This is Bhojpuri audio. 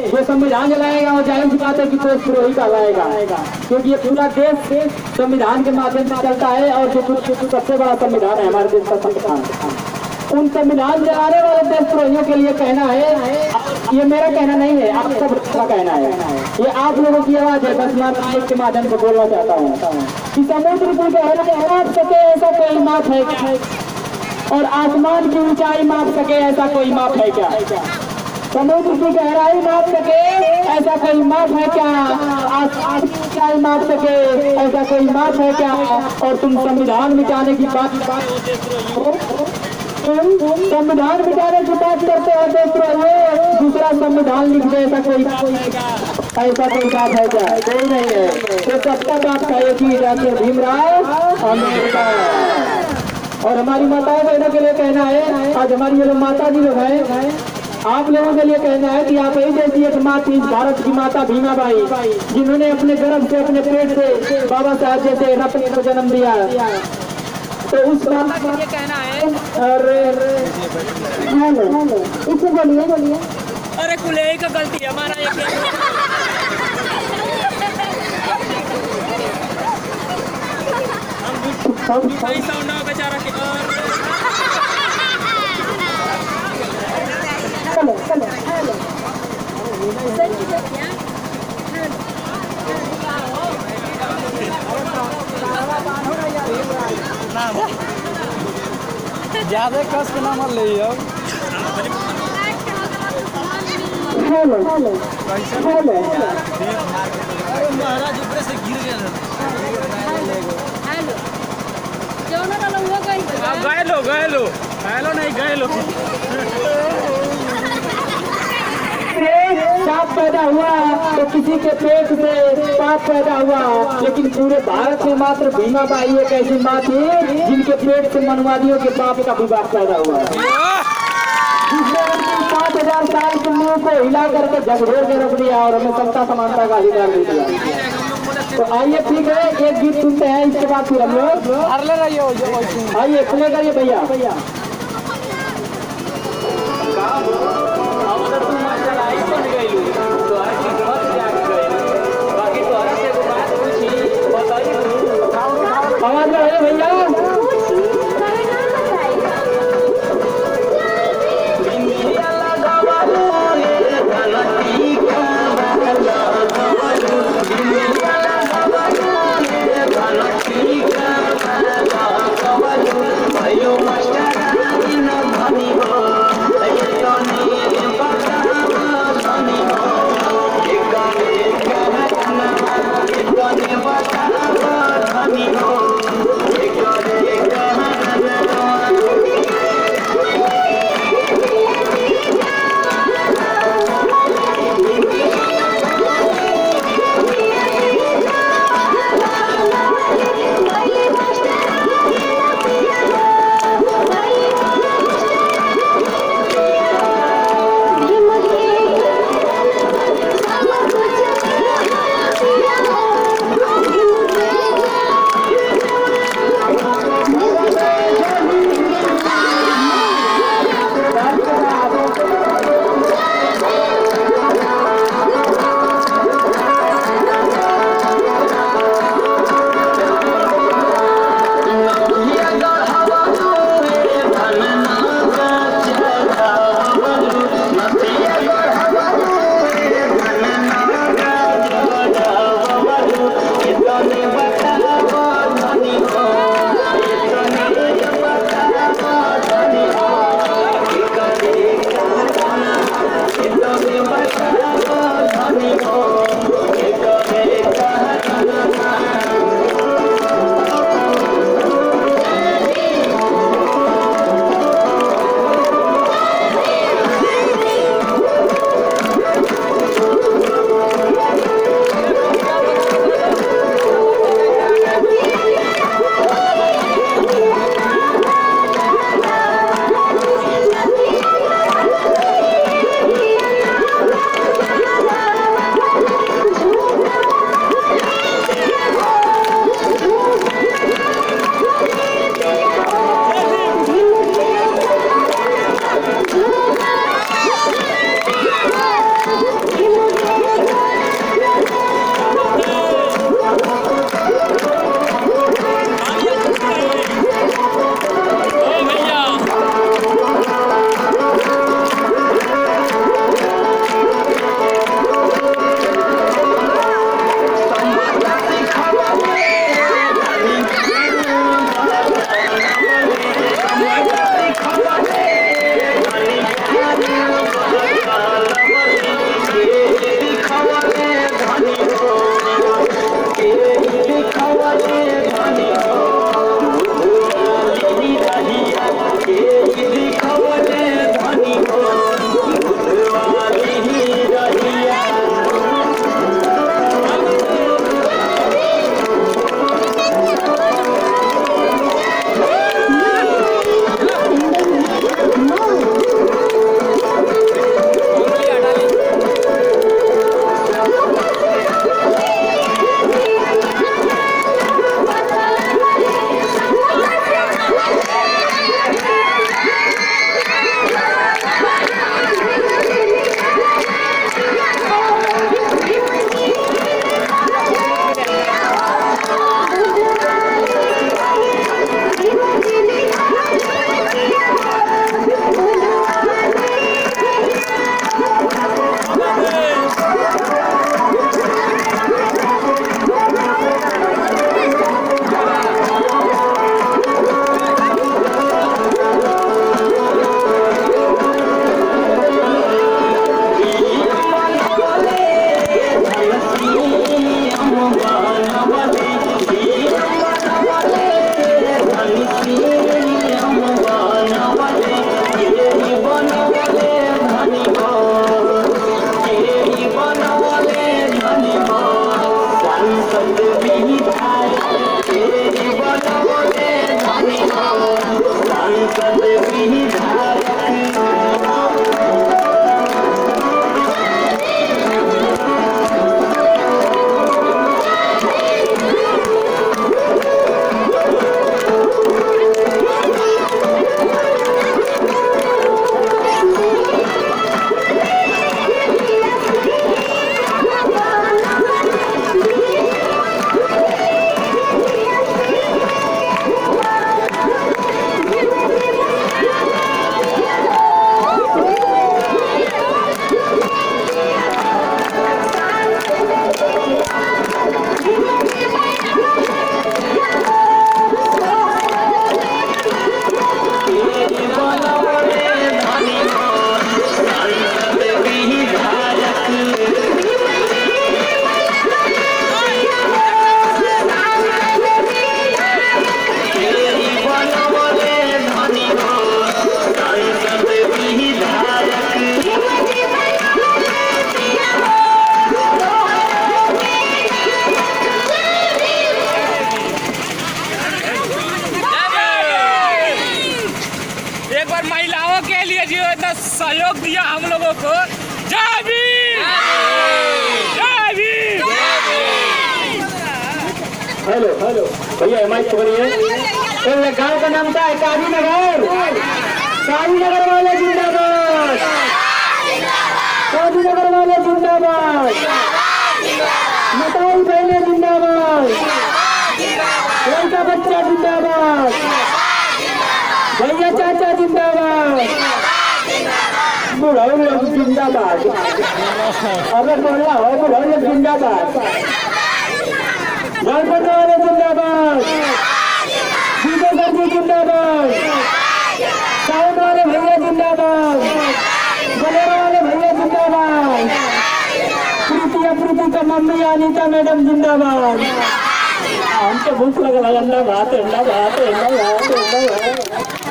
वो संविधान जलाएगा और जाहिर सी बात है कि देशद्रोही कहलाएगा, क्योंकि ये पूरा देश संविधान के माध्यम से चलता है। और जो सबसे बड़ा संविधान है हमारे देश का संविधान, उन संविधान जलाने वाले देशद्रोहियों के लिए कहना है, ये मेरा कहना नहीं है, आप सबका कहना है, ये आप लोगों की आवाज है। बस मैं के माध्यम से बोलना चाहता हूँ कि समुद्र की गहराई माप सके ऐसा कोई माप है क्या, और आसमान की ऊंचाई माप सके ऐसा कोई माप है क्या। समुद्र की गहराई माप सके ऐसा कोई माप है क्या, आसमान की ऊंचाई माप सके ऐसा कोई माप है क्या। और तुम संविधान मिटाने की बात संविधान मिटाने की बात करते हो देशद्रोही, दूसरा संविधान लिख दे ऐसा कोई बात है क्या, कोई नहीं है। तो सबका बात का एक ही डॉक्टर भीमराव अम्बेडकर। और हमारी माताओं बहनों के लिए कहना है, आज हमारी जो माता जी लोग हैं, आप लोगों के लिए कहना है कि आप ही जैसी एक माँ थी भारत की माता भीमाबाई, जिन्होंने अपने गर्भ से अपने पेट से बाबा साहब जैसे रत्न को जन्म दिया। तो उस बात के लिए कहना है, अरे हेलो इसे बोलिए। अरे कुले का गलती है हमारा, हम बेचारा के ज्यादा कस के नाम ले हेलो महाराज ऊपर से गिर गया। गए लो नहीं गए लो। सांप पैदा हुआ तो किसी के पेट से पाप पैदा हुआ, लेकिन पूरे भारत में मात्र भीमाबाई एक ऐसी माँ थी जिनके पेट से मनवादियों के पाप का विवाह पैदा हुआ, जिसने 5000 साल के मुंह को हिला करके झकझोर के रख दिया और हमें समता समानता का अधिकार दे दिया। तो आइए ठीक है, एक गीत सुनते हैं, इसके बाद फिर हम लोग आइए प्ले करिए भैया। आवाज रहे भैया। Yo हेलो हेलो भैया माइक पकड़िए। गाँव का नाम क्या है? काजीनगर। काजीनगर वाले जिंदाबाद, काजीनगर वाले जिंदाबाद, मताई बहने जिंदाबाद, लड़का बच्चा जिंदाबाद, भैया चाचा जिंदाबाद, बुढ़ाऊ लोग जिंदाबाद। अगर बोला हो बुढ़ाऊ लोग जिंदाबाद, गणपति वाले जिंदाबाद, जीतेंद्र जी जिंदाबाद, साउंड वाले भैया जिंदाबाद, बलेरो वाले भैया जिंदाबाद, प्रीति का मम्मी अनीता मैडम जिंदाबाद। हमको भूख लगा, अंडा भात अंडा भात अंडा भात अंडा भात।